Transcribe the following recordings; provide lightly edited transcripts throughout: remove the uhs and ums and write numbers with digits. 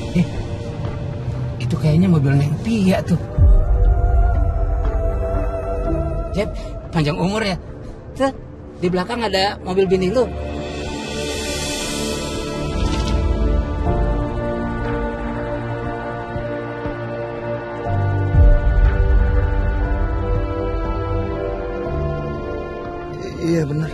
Eh, itu kayaknya mobil Neng Tia tuh. Jep, panjang umur ya. Tuh, di belakang ada mobil bini lu. Iya benar.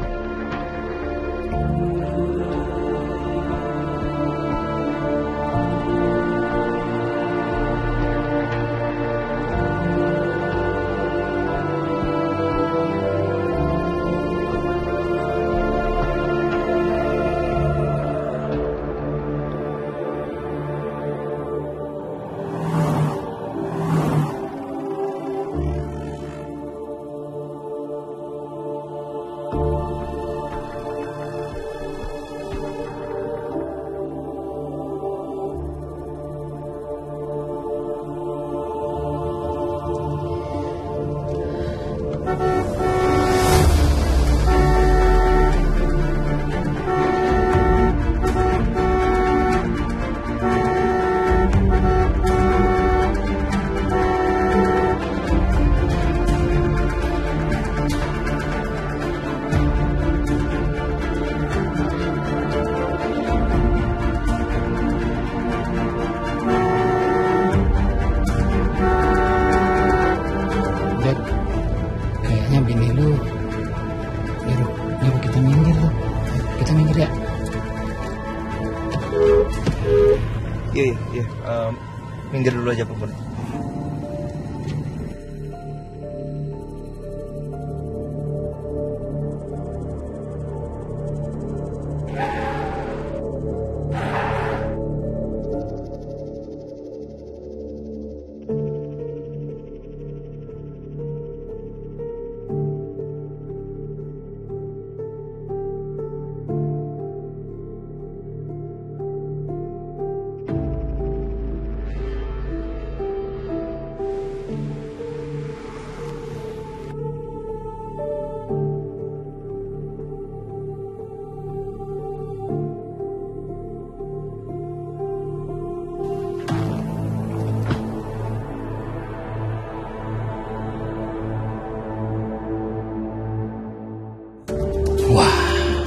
Dad, kayaknya bini lu nyuruh kita minggir tuh. Kita minggir ya. Iya. Minggir dulu aja Pupun. Wah,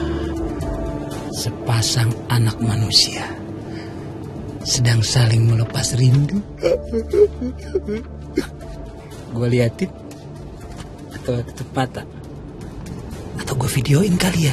sepasang anak manusia sedang saling melepas rindu. Gue liatin atau tutup mata, atau gue videoin kali ya.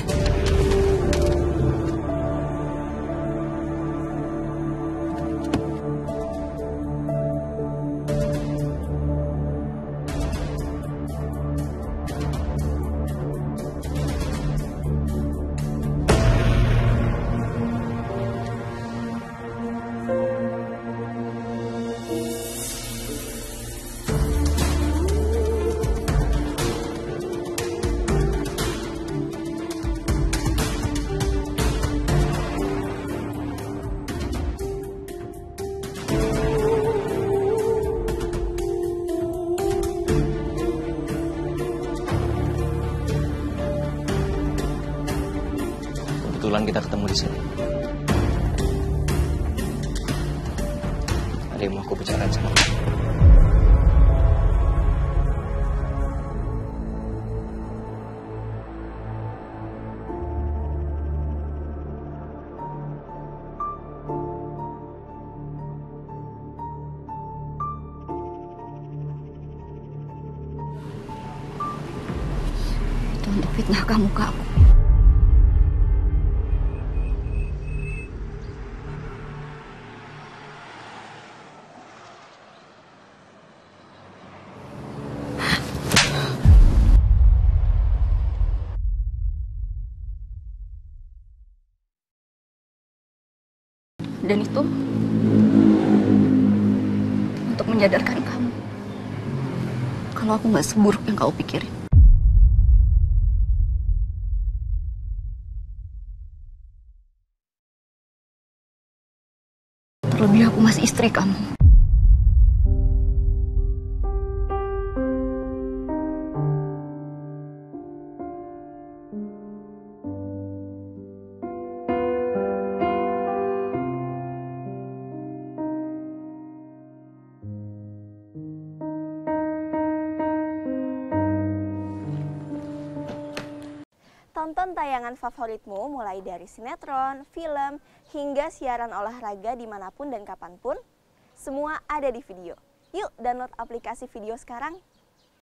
Kebetulan kita ketemu di sini. Ada yang mau aku bicarain sama kamu. Itu untuk fitnah kamu ke aku. Dan itu untuk menyadarkan kamu kalau aku nggak seburuk yang kau pikirin. Terlebih aku masih istri kamu. Tonton tayangan favoritmu mulai dari sinetron, film, hingga siaran olahraga dimanapun dan kapanpun. Semua ada di Vidio. Yuk download aplikasi Vidio sekarang.